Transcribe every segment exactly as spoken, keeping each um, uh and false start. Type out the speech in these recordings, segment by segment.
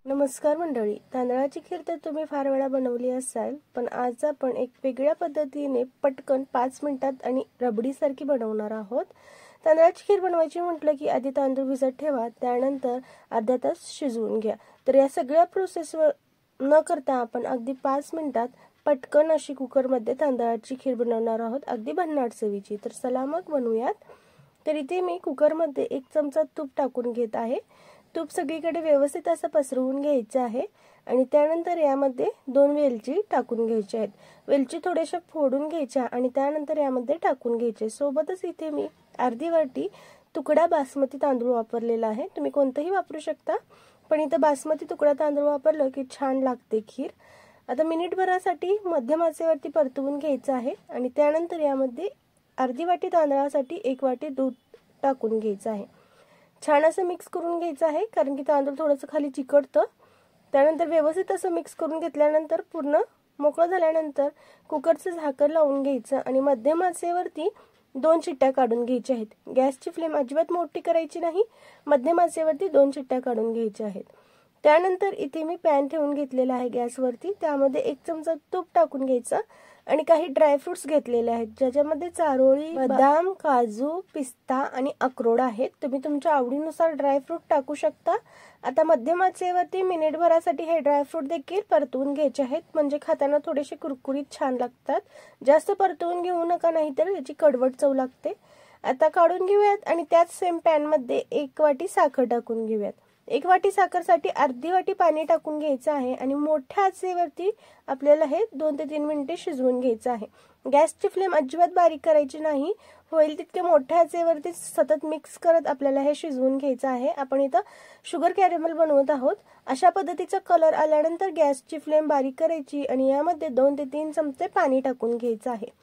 नमस्कार मंडळी, तांदळाची खीर तर तुम्ही फार वेळा बनवली असाल, पण आज आपण एक वेगळ्या पद्धतीने पटकन पाच मिनिटात आणि रबडीसारखी बनवणार आहोत। तांदळाची खीर बनवायची म्हटलं की आधी तांदूळ भिजत ठेवा, त्यानंतर अर्धा तास शिजवून घ्या। तर या सगळ्या प्रोसेसवर न करता आपण अगदी पाच मिनिटात पटकन अशी कुकरमध्ये तांदळाची खीर बनवणार आहोत, अगदी भन्नाट चवीची। तर चला मग बनवूयात। तर इथे मी कुकरमध्ये एक चमचा तूप टाकून घेत आहे। तूप सगळीकडे व्यवस्थित असं पसरवून घ्यायचं आहे आणि त्यानंतर यामध्ये दोन वेलची टाकून घ्यायच्या आहेत। वेलची थोड्याशा फोडून घ्यायच्या आणि त्यानंतर यामध्ये टाकून घ्यायचे। सोबतच इथे मी अर्धी वाटी तुकडा बासमती तांदूळ वापरलेला आहे, तुम्ही कोणताही वापरू शकता, पण इथं बासमती तुकडा तांदूळ वापरलं की छान लागते खीर। आता मिनिटभरासाठी मध्यम आचेवरती परतवून घ्यायचं आहे आणि त्यानंतर यामध्ये अर्धी वाटी तांदळासाठी एक वाटी दूध टाकून घ्यायचं आहे। छान असं मिक्स करून घ्यायचं आहे, कारण की तांदूळ थोडंसं खाली चिकटतं। त्यानंतर व्यवस्थित असं मिक्स करून घेतल्यानंतर पूर्ण मोकळं झाल्यानंतर कुकरचं झाकण लावून घ्यायचं आणि मध्यम आचेवरती दोन शिट्ट्या काढून घ्यायच्या आहेत। गॅसची फ्लेम अजिबात मोठी करायची नाही, मध्यम आचेवरती दोन शिट्ट्या काढून घ्यायच्या आहेत। त्यानंतर इथे मी पॅन ठेवून घेतलेला आहे गॅसवरती, त्यामध्ये एक चमचा तूप टाकून घ्यायचं आणि काही ड्रायफ्रुट्स घेतलेले आहेत, ज्याच्यामध्ये चारोळी, बदाम, काजू, पिस्ता आणि अक्रोड आहेत। तुम्ही तुमच्या आवडीनुसार ड्रायफ्रूट टाकू शकता। आता मध्यम आचेवरती मिनिटभरासाठी हे ड्रायफ्रूट देखील परतवून घ्यायचे आहेत, म्हणजे खाताना थोडेसे कुरकुरीत छान लागतात। जास्त परतवून घेऊ नका, नाहीतर याची कडवट चव लागते। आता काढून घेऊयात आणि त्याच सेम पॅन मध्ये एक वाटी साखर टाकून घेऊयात। एक वाटी साखरसाठी अर्धी वाटी पाणी टाकून घ्यायचं आहे आणि मोठ्या आचेवरती आपल्याला हे दोन ते तीन मिनिटे शिजवून घ्यायचं आहे। गॅसची फ्लेम अजिबात बारीक करायची नाही, होईल तितके मोठ्या आचेवरती सतत मिक्स करत आपल्याला हे शिजवून घ्यायचं आहे। आपण इथं शुगर कॅरेमल बनवत आहोत। अशा पद्धतीचा कलर आल्यानंतर गॅसची फ्लेम बारीक करायची आणि यामध्ये दोन ते तीन चमचे पाणी टाकून घ्यायचं आहे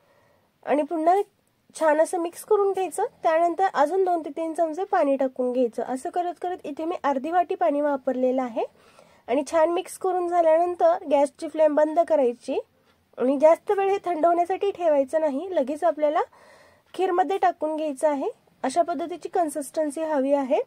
आणि पुन्हा छान असं मिक्स करून घ्यायचं। त्यानंतर अजून दोन ते तीन चमचे पाणी टाकून घ्यायचं। असं करत करत इथे मी अर्धी वाटी पाणी वापरलेलं आहे आणि छान मिक्स करून झाल्यानंतर गॅसची फ्लेम बंद करायची आणि जास्त वेळ हे थंड होण्यासाठी ठेवायचं नाही, लगेच आपल्याला खीरमध्ये टाकून घ्यायचं आहे। अशा पद्धतीची कन्सिस्टन्सी हवी आहे।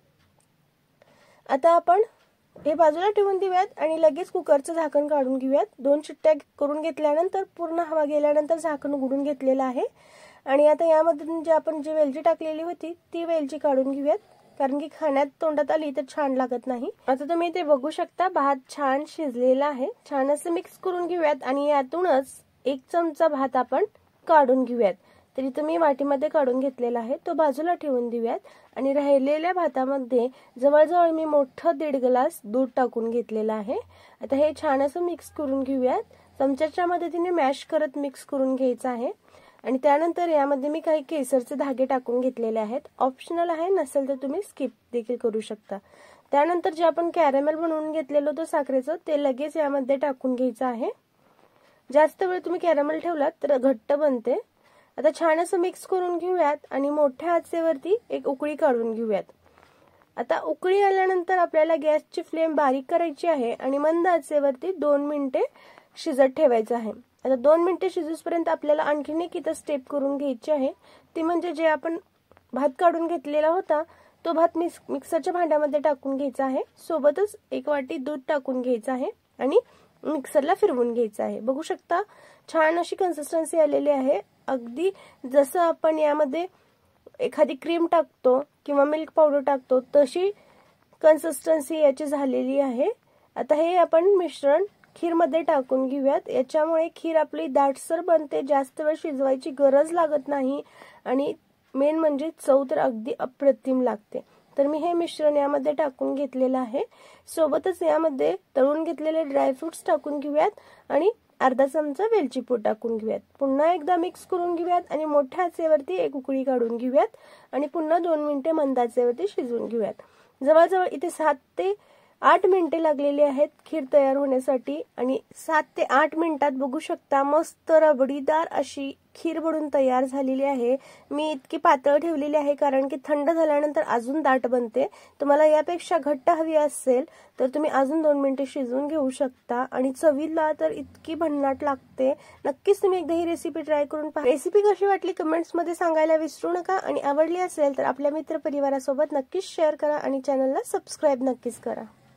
आता आपण हे बाजूला ठेवून देऊयात आणि लगेच कुकरचं झाकण काढून घेऊयात। दोन शिट्ट्या करून घेतल्यानंतर पूर्ण हवा गेल्यानंतर झाकण उघडून घेतलेलं आहे आणि आता यामध्ये जे आपण जी वेलची टाकलेली होती ती वेलची काढून घेऊयात, कारण की खाण्यात तोंडात आली तर छान लागत नाही। आता तुम्ही ते बघू शकता, भात छान शिजलेला आहे। छान असं मिक्स करून घेऊयात आणि यातूनच एक चमचा भात आपण काढून घेऊयात। तरी तुम्ही वाटीमध्ये काढून घेतलेला आहे, तो बाजूला ठेवून देऊयात आणि राहिलेल्या भातामध्ये जवळजवळ मी मोठं दीड ग्लास दूध टाकून घेतलेलं आहे। आता हे छान असं मिक्स करून घेऊयात, चमच्याच्या मदतीने मॅश करत मिक्स करून घ्यायचं आहे आणि त्यानंतर यामध्ये मी काही केसरचे धागे टाकून घेतलेले आहेत, ऑप्शनल आहे, नसेल तर तुम्ही स्किप देखील करू शकता। त्यानंतर जे आपण कॅरेमल बनवून घेतलेलं होतं साखरेचं, ते लगेच यामध्ये टाकून घ्यायचं आहे। जास्त वेळ तुम्ही कॅरेमल ठेवलात तर घट्ट बनते। आता छान असं मिक्स करून घेऊयात आणि मोठ्या आचेवरती एक उकळी काढून घेऊयात। आता उकळी आल्यानंतर आपल्याला गॅसची फ्लेम बारीक करायची आहे आणि मंद आचेवरती दोन मिनिटे शिजत ठेवायचं आहे। आता दोन मिनिटे शिजूपर्यंत आपल्याला आणखीन एक इथं स्टेप करून घ्यायची आहे, ती म्हणजे जे आपण भात काढून घेतलेला होता तो भात मिक्स मिक्सरच्या भांड्यामध्ये टाकून घ्यायचा आहे। सोबतच एक वाटी दूध टाकून घ्यायचं आहे आणि मिक्सरला फिरवून घ्यायचं आहे। बघू शकता छान अशी कन्सिस्टन्सी आलेली आहे, अगदी जसं आपण यामध्ये एखादी क्रीम टाकतो किंवा मिल्क पावडर टाकतो तशी कन्सिस्टन्सी याची झालेली आहे। आता हे आपण मिश्रण खीरमध्ये टाकून घेऊयात, याच्यामुळे खीर आपली दाटसर बनते, जास्त वेळ शिजवायची गरज लागत नाही आणि मेन म्हणजे चव तर अगदी अप्रतिम लागते। तर मी हे मिश्रण यामध्ये टाकून घेतलेलं आहे। सोबतच यामध्ये तळून घेतलेले ड्रायफ्रुट्स टाकून घेऊयात आणि अर्धा चमचा वेलची पूड टाकून घेऊयात। पुन्हा एकदा मिक्स करून घेऊयात आणि मोठ्या आचेवरती एक उकळी काढून घेऊयात आणि पुन्हा दोन मिनिटे मंद आचेवरती शिजवून घेऊयात। जवळजवळ इथे सात ते आठ मिनिटे लागलेली आहेत खीर तयार होण्यासाठी आणि सात ते आठ मिनिटात बघू शकता मस्त रबडीदार अशी खीर बनून तयार झालेली आहे। मी इतकी पातळ ठेवलेली आहे कारण की थंड झाल्यानंतर अजून दाट बनते। तुम्हाला यापेक्षा घट्ट हवी असेल तर तुम्ही अजून दोन मिनिटे शिजवून घेऊ शकता आणि चवीला तर इतकी भन्नाट लागते। नक्कीच तुम्ही एकदा ही रेसिपी ट्राय करून पहा। रेसिपी कशी वाटली कमेंट्स मध्ये सांगायला विसरू नका आणि आवडली असेल तर आपल्या मित्र परिवारासोबत नक्कीच शेअर करा आणि चॅनलला सबस्क्राइब नक्कीच करा।